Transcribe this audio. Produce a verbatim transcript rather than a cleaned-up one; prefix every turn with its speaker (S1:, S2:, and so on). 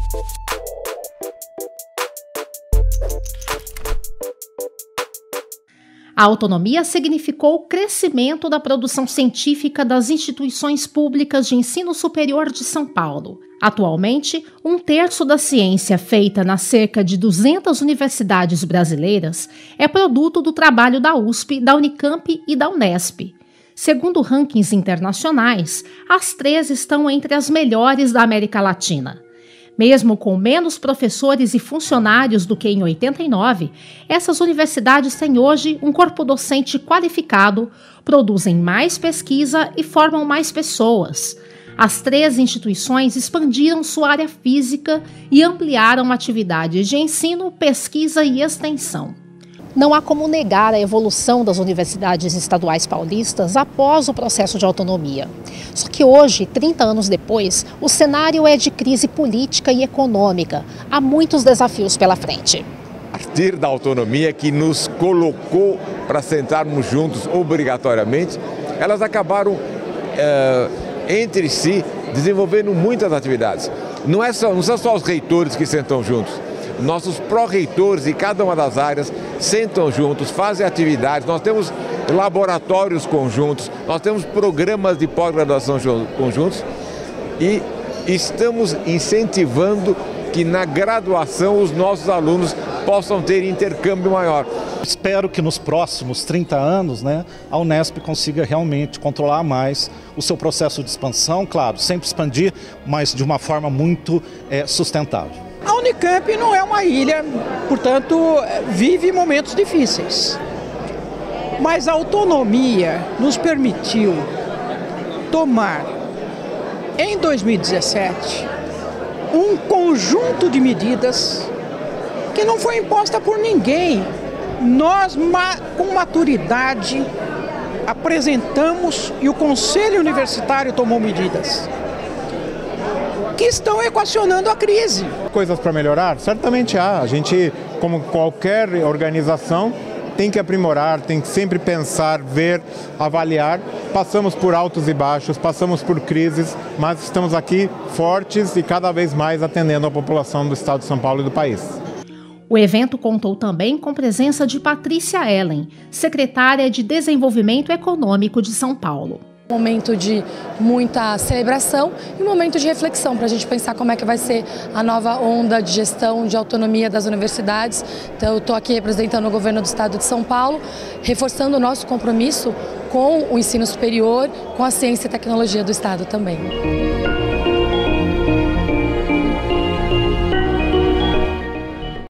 S1: A autonomia significou o crescimento da produção científica das instituições públicas de ensino superior de São Paulo. Atualmente, um terço da ciência feita nas cerca de duzentas universidades brasileiras é produto do trabalho da U S P, da Unicamp e da Unesp. Segundo rankings internacionais, as três estão entre as melhores da América Latina. Mesmo com menos professores e funcionários do que em oitenta e nove, essas universidades têm hoje um corpo docente qualificado, produzem mais pesquisa e formam mais pessoas. As três instituições expandiram sua área física e ampliaram atividades de ensino, pesquisa e extensão. Não há como negar a evolução das universidades estaduais paulistas após o processo de autonomia. Só que hoje, trinta anos depois, o cenário é de crise política e econômica. Há muitos desafios pela frente.
S2: A partir da autonomia que nos colocou para sentarmos juntos obrigatoriamente, elas acabaram é, entre si desenvolvendo muitas atividades. Não, é só, não são só os reitores que sentam juntos. Nossos pró-reitores de cada uma das áreas sentam juntos, fazem atividades, nós temos laboratórios conjuntos, nós temos programas de pós-graduação conjuntos e estamos incentivando que na graduação os nossos alunos possam ter intercâmbio maior.
S3: Espero que nos próximos trinta anos, né, a Unesp consiga realmente controlar mais o seu processo de expansão, claro, sempre expandir, mas de uma forma muito é, sustentável.
S4: A Unicamp não é uma ilha, portanto, vive momentos difíceis. Mas a autonomia nos permitiu tomar, em dois mil e dezessete, um conjunto de medidas que não foi imposta por ninguém. Nós, com maturidade, apresentamos e o Conselho Universitário tomou medidas que estão equacionando a crise.
S5: Coisas para melhorar? Certamente há. A gente, como qualquer organização, tem que aprimorar, tem que sempre pensar, ver, avaliar. Passamos por altos e baixos, passamos por crises, mas estamos aqui fortes e cada vez mais atendendo a população do estado de São Paulo e do país.
S1: O evento contou também com presença de Patrícia Ellen, secretária de Desenvolvimento Econômico de São Paulo.
S6: Um momento de muita celebração e um momento de reflexão para a gente pensar como é que vai ser a nova onda de gestão de autonomia das universidades. Então eu estou aqui representando o governo do estado de São Paulo, reforçando o nosso compromisso com o ensino superior, com a ciência e tecnologia do estado também.